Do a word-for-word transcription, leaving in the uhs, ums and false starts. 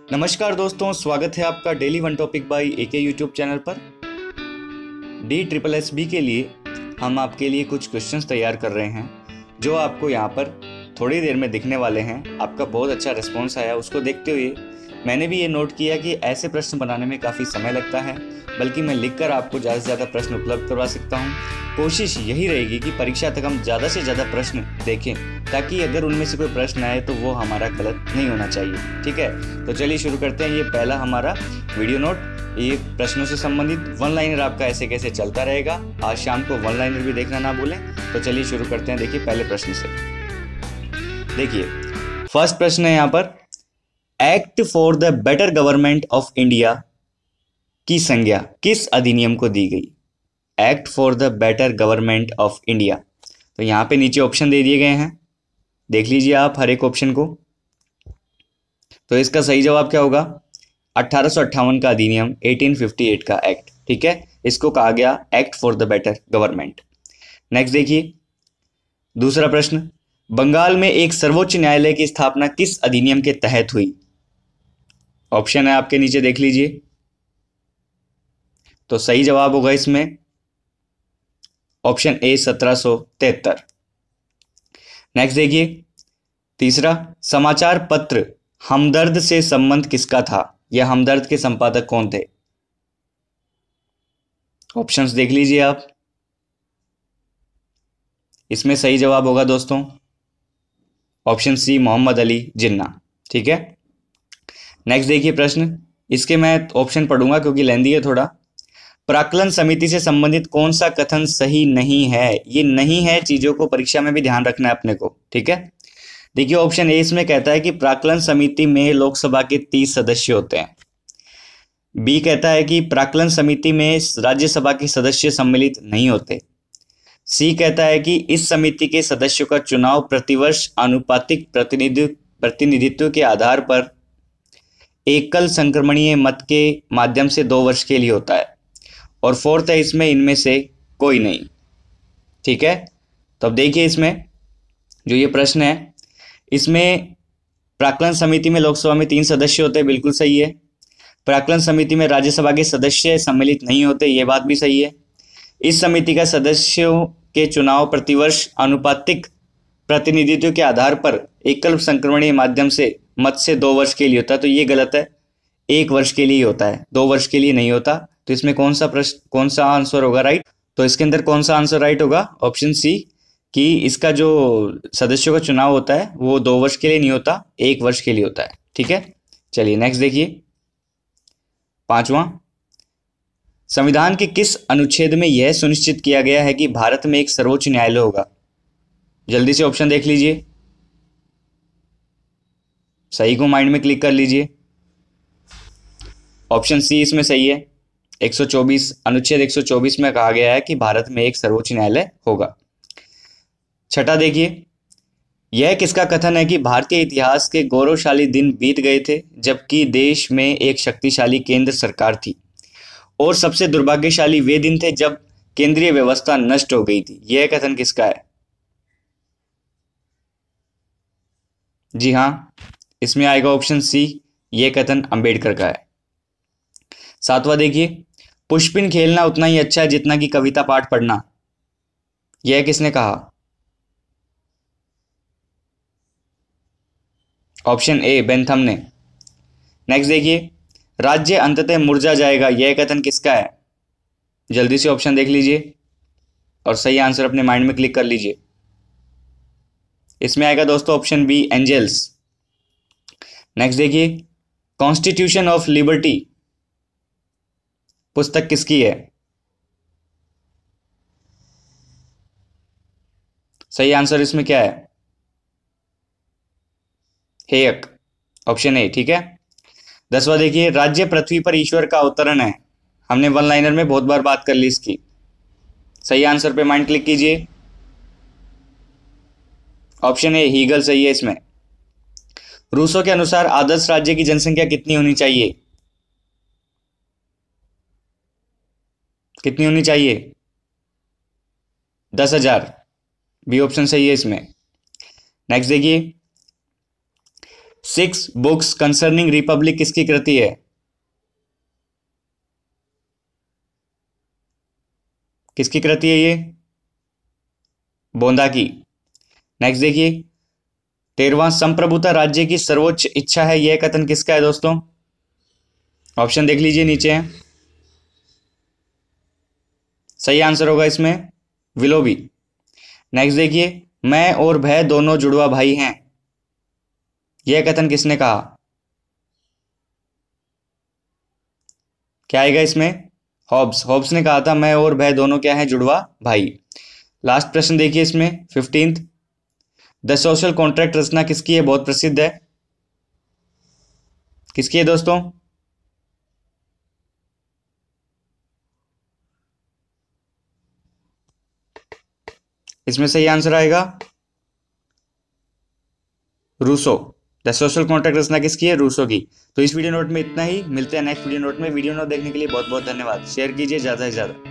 नमस्कार दोस्तों, स्वागत है आपका daily one topic by AK YouTube channel पर। डी ट्रिपल एस बी के लिए हम आपके लिए कुछ क्वेश्चंस तैयार कर रहे हैं जो आपको यहाँ पर थोड़ी देर में दिखने वाले हैं। आपका बहुत अच्छा रिस्पॉन्स आया, उसको देखते हुए मैंने भी ये नोट किया कि ऐसे प्रश्न बनाने में काफ़ी समय लगता है, बल्कि मैं लिखकर आपको ज़्यादा से ज़्यादा प्रश्न उपलब्ध करवा सकता हूँ। कोशिश यही रहेगी कि परीक्षा तक हम ज़्यादा से ज़्यादा प्रश्न देखें, ताकि अगर उनमें से कोई प्रश्न आए तो वो हमारा गलत नहीं होना चाहिए। ठीक है, तो चलिए शुरू करते हैं। ये पहला हमारा वीडियो नोट, ये प्रश्नों से संबंधित वन लाइनर आपका ऐसे कैसे चलता रहेगा। आज शाम को वन लाइनर भी देखना ना भूलें। तो चलिए शुरू करते हैं। देखिए पहले प्रश्न से, देखिए फर्स्ट प्रश्न है यहाँ पर, act for the better government of India की संज्ञा किस अधिनियम को दी गई। Act for the better government of India, तो यहाँ पे नीचे ऑप्शन दे दिए गए हैं, देख लीजिए आप हर एक ऑप्शन को। तो इसका सही जवाब क्या होगा, अठारह सौ अट्ठावन का अधिनियम, अठारह सौ अट्ठावन का एक्ट। ठीक है, इसको कहा गया act for the better government. Next देखिए दूसरा प्रश्न, बंगाल में एक सर्वोच्च न्यायालय की स्थापना किस अधिनियम के तहत हुई। ऑप्शन है आपके नीचे, देख लीजिए। तो सही जवाब होगा इसमें ऑप्शन ए सत्रह सौ तिहत्तर। नेक्स्ट देखिए तीसरा, समाचार पत्र हमदर्द से संबंध किसका था। यह हमदर्द के संपादक कौन थे। ऑप्शंस देख लीजिए आप, इसमें सही जवाब होगा दोस्तों ऑप्शन सी मोहम्मद अली जिन्ना। ठीक है, नेक्स्ट देखिए प्रश्न, इसके मैं ऑप्शन पढ़ूंगा क्योंकि लेंदी है थोड़ा। प्राक्कलन समिति से संबंधित कौन सा कथन सही नहीं है। ये नहीं है चीजों को परीक्षा में भी ध्यान रखना है अपने को। ठीक है, देखिए ऑप्शन ए इसमें कहता है कि प्राक्कलन समिति में लोकसभा के तीस सदस्य होते हैं। बी कहता है कि प्राक्कलन समिति में राज्यसभा के सदस्य सम्मिलित नहीं होते। सी कहता है कि इस समिति के सदस्यों का चुनाव प्रतिवर्ष आनुपातिक प्रतिनिधित्व प्रतिनिधित्व के आधार पर एकल संक्रमणीय मत के माध्यम से दो वर्ष के लिए होता है। और फोर्थ है इसमें इनमें से कोई नहीं। ठीक है, तो अब देखिए इसमें जो ये प्रश्न है, इसमें प्राक्कलन समिति में लोकसभा में तीन सदस्य होते हैं, बिल्कुल सही है। प्राक्कलन समिति में राज्यसभा के सदस्य सम्मिलित नहीं होते, ये बात भी सही है। इस समिति का सदस्यों के चुनाव प्रतिवर्ष आनुपातिक प्रतिनिधित्व के आधार पर एकल संक्रमणीय माध्यम से मत से दो वर्ष के लिए होता है, तो ये गलत है। एक वर्ष के लिए होता है, दो वर्ष के लिए नहीं होता। तो इसमें कौन सा प्रश्न कौन सा आंसर होगा राइट। तो इसके अंदर कौन सा आंसर राइट होगा, ऑप्शन सी, कि इसका जो सदस्यों का चुनाव होता है वो दो वर्ष के लिए नहीं होता, एक वर्ष के लिए होता है। ठीक है, चलिए नेक्स्ट देखिए पांचवा, संविधान के किस अनुच्छेद में यह सुनिश्चित किया गया है कि भारत में एक सर्वोच्च न्यायालय होगा। जल्दी से ऑप्शन देख लीजिए, सही को माइंड में क्लिक कर लीजिए। ऑप्शन सी इसमें सही है। एक सौ चौबीस अनुच्छेद एक सौ चौबीस में कहा गया है कि भारत में एक सर्वोच्च न्यायालय होगा। छठा देखिए, यह किसका कथन है कि भारतीय इतिहास के गौरवशाली दिन बीत गए थे जबकि देश में एक शक्तिशाली केंद्र सरकार थी, और सबसे दुर्भाग्यशाली वे दिन थे जब केंद्रीय व्यवस्था नष्ट हो गई थी। यह कथन किसका है। जी हाँ, इसमें आएगा ऑप्शन सी, यह कथन अंबेडकर का है। सातवां देखिए, पुष्पिन खेलना उतना ही अच्छा है जितना कि कविता पाठ पढ़ना। यह किसने कहा। ऑप्शन ए बेंथम ने। नेक्स्ट देखिए, राज्य अंततः मुरझा जाएगा, यह कथन किसका है। जल्दी से ऑप्शन देख लीजिए और सही आंसर अपने माइंड में क्लिक कर लीजिए। इसमें आएगा दोस्तों ऑप्शन बी एंजल्स। नेक्स्ट देखिए, कॉन्स्टिट्यूशन ऑफ लिबर्टी पुस्तक किसकी है। सही आंसर इसमें क्या है, हेयक, ऑप्शन ए। ठीक है, दसवां देखिए, राज्य पृथ्वी पर ईश्वर का अवतरण है। हमने वन लाइनर में बहुत बार बात कर ली इसकी। सही आंसर पे माइंड क्लिक कीजिए। ऑप्शन ए हीगल सही है इसमें। रूसो के अनुसार आदर्श राज्य की जनसंख्या कितनी होनी चाहिए। कितनी होनी चाहिए, दस हजार। बी ऑप्शन सही है इसमें। नेक्स्ट देखिए, सिक्स बुक्स कंसर्निंग रिपब्लिक किसकी कृति है? किसकी कृति है ये? बोंदा की। नेक्स्ट देखिए, तेरहवां संप्रभुता राज्य की सर्वोच्च इच्छा है, यह कथन किसका है दोस्तों? ऑप्शन देख लीजिए, नीचे है। सही आंसर होगा इसमें विलोबी। नेक्स्ट देखिए, मैं और भय दोनों जुड़वा भाई हैं, यह कथन किसने कहा? क्या आएगा इसमें? हॉब्स। हॉब्स ने कहा था मैं और भय दोनों क्या है? जुड़वा भाई। लास्ट प्रश्न देखिए इसमें, फिफ्टींथ, द सोशल कॉन्ट्रैक्ट रचना किसकी है? बहुत प्रसिद्ध है, किसकी है दोस्तों? इसमें सही आंसर आएगा रूसो। द सोशल कॉन्ट्रैक्ट रचना किसकी है? रूसो की। तो इस वीडियो नोट में इतना ही, मिलते हैं नेक्स्ट वीडियो नोट में। वीडियो नोट देखने के लिए बहुत बहुत धन्यवाद। शेयर कीजिए ज़्यादा से ज़्यादा।